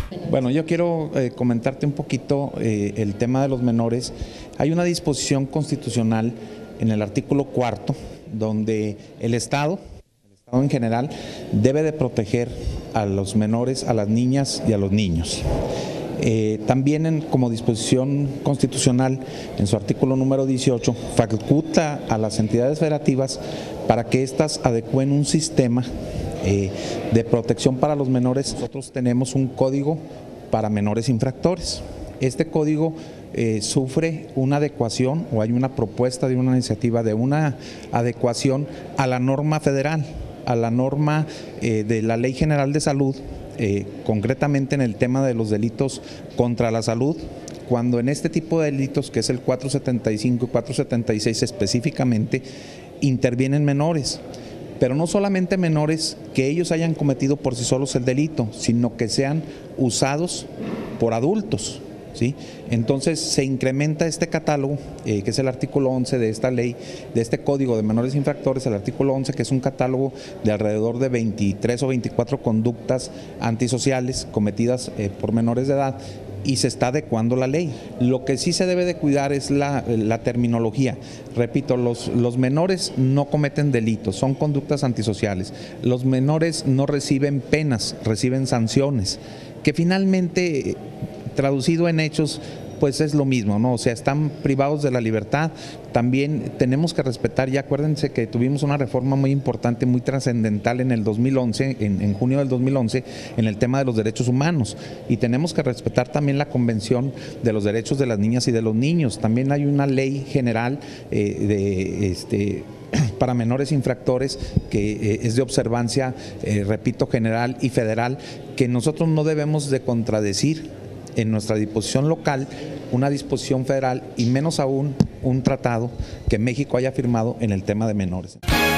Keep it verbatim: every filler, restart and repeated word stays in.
Bueno, yo quiero eh, comentarte un poquito eh, el tema de los menores. Hay una disposición constitucional en el artículo cuarto donde el Estado, el Estado en general, debe de proteger a los menores, a las niñas y a los niños. Eh, también en, como disposición constitucional, en su artículo número dieciocho, faculta a las entidades federativas para que éstas adecúen un sistema eh, de protección para los menores. Nosotros tenemos un código para menores infractores. Este código eh, sufre una adecuación, o hay una propuesta de una iniciativa de una adecuación a la norma federal, a la norma eh, de la Ley General de Salud, Eh, concretamente en el tema de los delitos contra la salud, cuando en este tipo de delitos, que es el cuatrocientos setenta y cinco y cuatrocientos setenta y seis específicamente, intervienen menores, pero no solamente menores que ellos hayan cometido por sí solos el delito, sino que sean usados por adultos, ¿sí? Entonces se incrementa este catálogo, eh, que es el artículo once de esta ley, de este código de menores infractores, el artículo once, que es un catálogo de alrededor de veintitrés o veinticuatro conductas antisociales cometidas eh, por menores de edad, y se está adecuando la ley. Lo que sí se debe de cuidar es la, la terminología. Repito, los, los menores no cometen delitos, son conductas antisociales. Los menores no reciben penas, reciben sanciones, que finalmente, traducido en hechos, pues es lo mismo, ¿no? O sea, están privados de la libertad. También tenemos que respetar, ya acuérdense que tuvimos una reforma muy importante, muy trascendental en el dos mil once, en, en junio del dos mil once, en el tema de los derechos humanos, y tenemos que respetar también la Convención de los Derechos de las Niñas y de los Niños. También hay una ley general eh, de este para menores infractores que eh, es de observancia, eh, repito, general y federal, que nosotros no debemos de contradecir en nuestra disposición local una disposición federal, y menos aún un tratado que México haya firmado en el tema de menores.